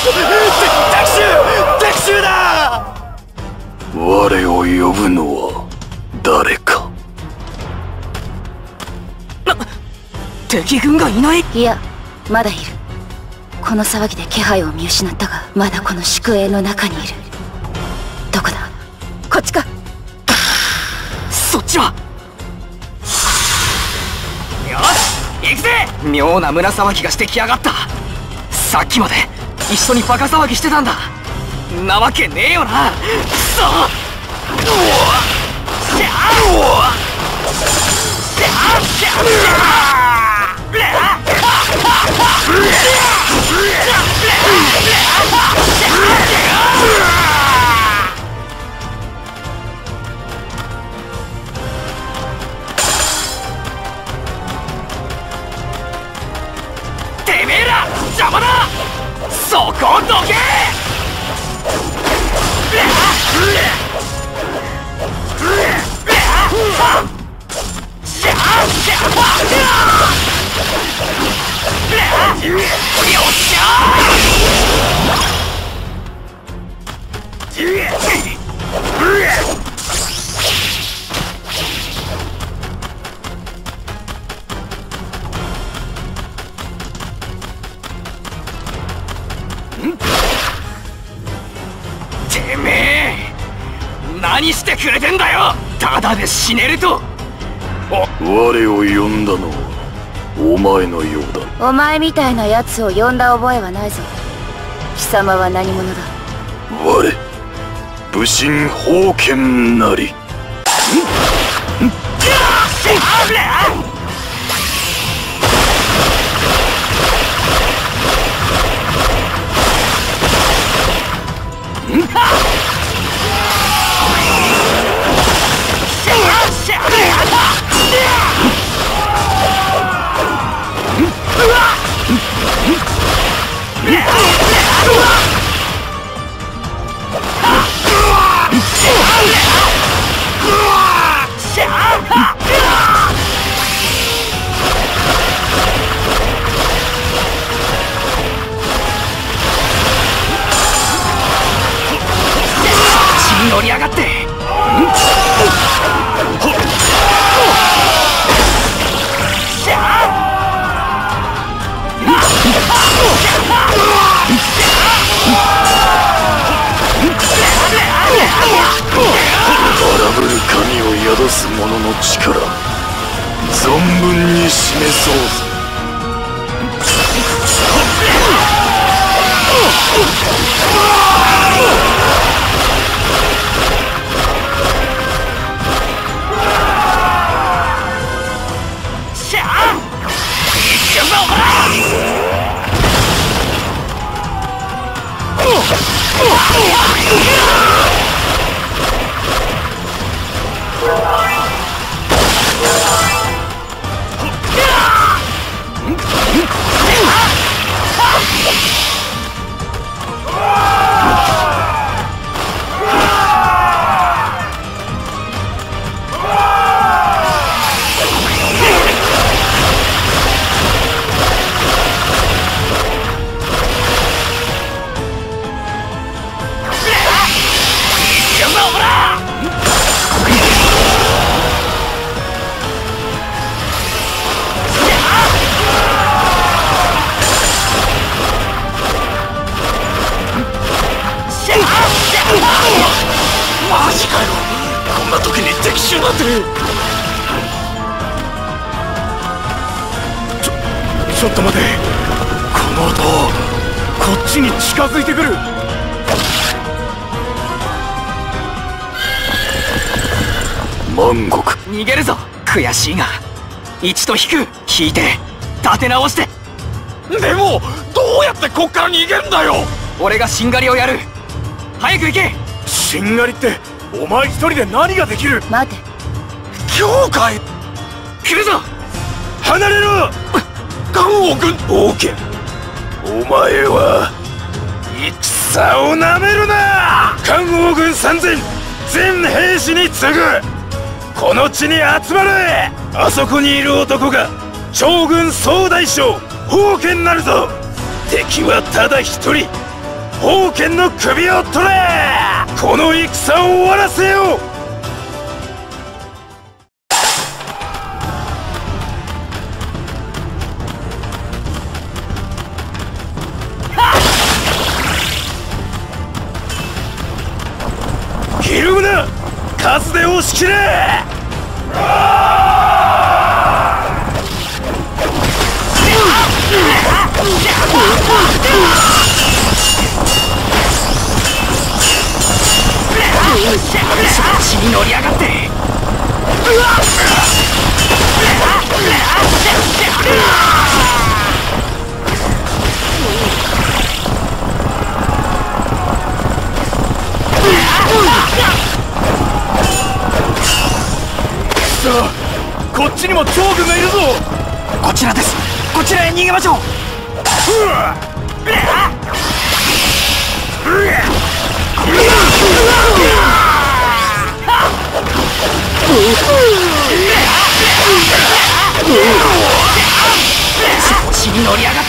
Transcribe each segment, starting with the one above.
敵襲だ。我を呼ぶのは誰か。 敵軍がいない？ いや、まだいる。この騒ぎで気配を見失ったが、まだこの宿営の中にいる。どこだ？こっちか。 そっちは。よし行くぜ。妙な胸騒ぎがしてきやがった。さっきまで一緒にバカ騒ぎしてたんだ。なわけねえよな。くそ。てめえら邪魔だ。そこをどけ。よっしゃてめえ何してくれてんだよ。ただで死ねると。 我を呼んだのはお前のようだ。 お前みたいな奴を呼んだ覚えはないぞ。貴様は何者だ？ 我武神宝剣なり。 乗り上がって。 荒ぶる神を宿す者の力存分に示そうぜ。マジかよ。こんな時に敵襲なんて。ちょっと待て。この音こっちに近づいてくる。万国逃げるぞ。悔しいが一度引く。引いて立て直して。 でもどうやってこっから逃げんだよ。 俺がしんがりをやる。早く行け。 しんがりってお前一人で何ができる。 待て。 今日かい。 来るぞ。 離れろ。関王軍王家、お前は戦をなめるな。関王軍3000全兵士に告ぐ。この地に集まれ。あそこにいる男が将軍総大将宝剣なるぞ。敵はただ一人。 宝剣の首を取れ。この戦を終わらせよう。ひるむな、数で押し切れ。 血に乗り上がって。 こっちにも趙軍がいるぞ。 こちらです。こちらへ逃げましょう。血に乗り上がって。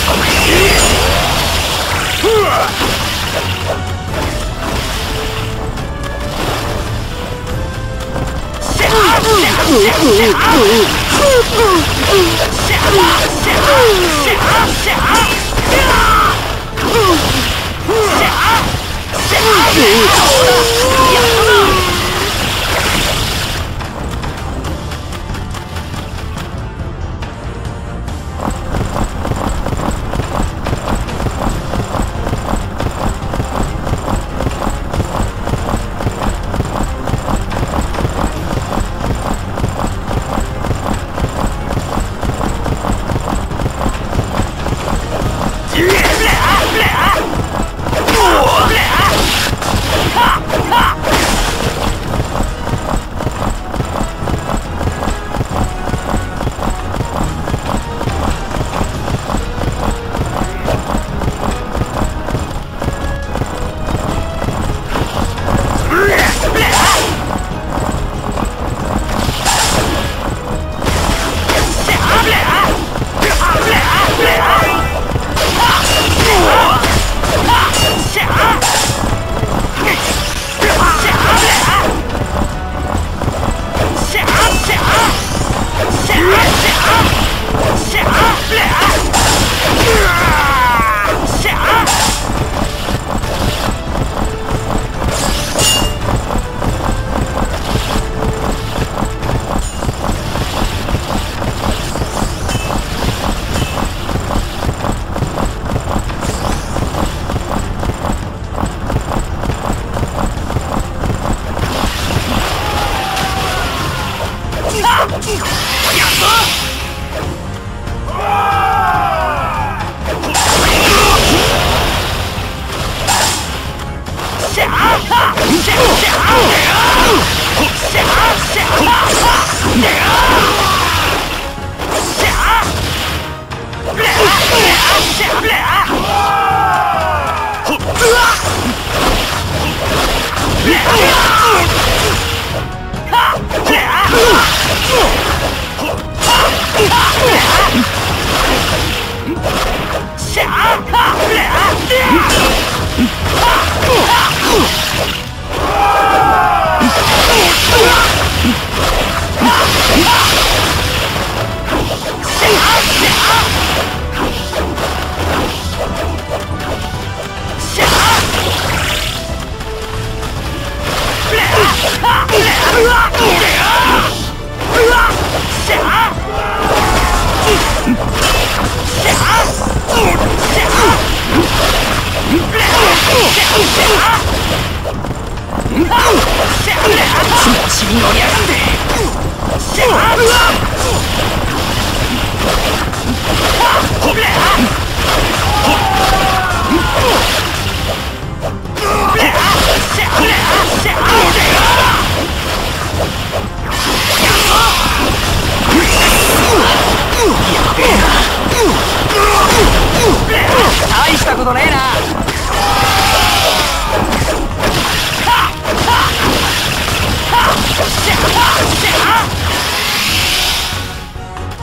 大したことねえな。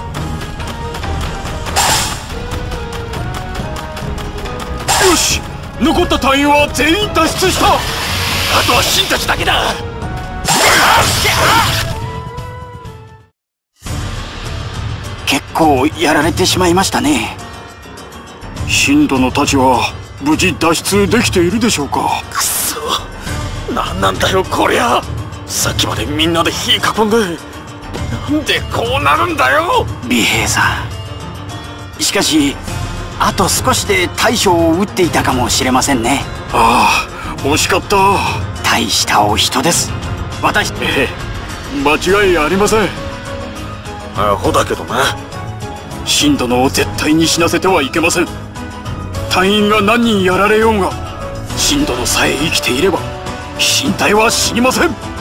よし、 残った隊員は全員脱出した。あとはシンたちだけだ。 結構やられてしまいましたね。 シン殿たちは無事脱出できているでしょうか。くそ、なんなんだよこりゃ。さっきまでみんなで火囲んで、なんでこうなるんだよ。 尾平さん、しかしあと少しで大将を撃っていたかもしれませんね。 ああ、惜しかった。 大したお人です、私。 間違いありません。アホだけどな。シン殿を絶対に死なせてはいけません。隊員が何人やられようが、シン殿さえ生きていれば飛信隊は死にません。